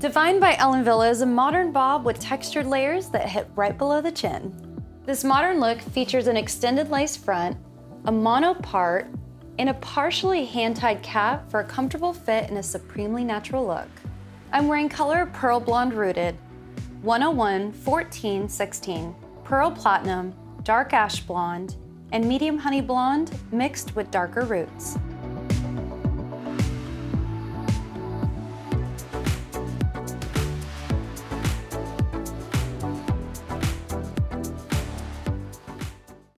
Devine by Wille is a modern bob with textured layers that hit right below the chin. This modern look features an extended lace front, a mono part, and a partially hand-tied cap for a comfortable fit and a supremely natural look. I'm wearing color Pearl Blonde Rooted, 101, 14, 16, Pearl Platinum, Dark Ash Blonde, and Medium Honey Blonde mixed with darker roots.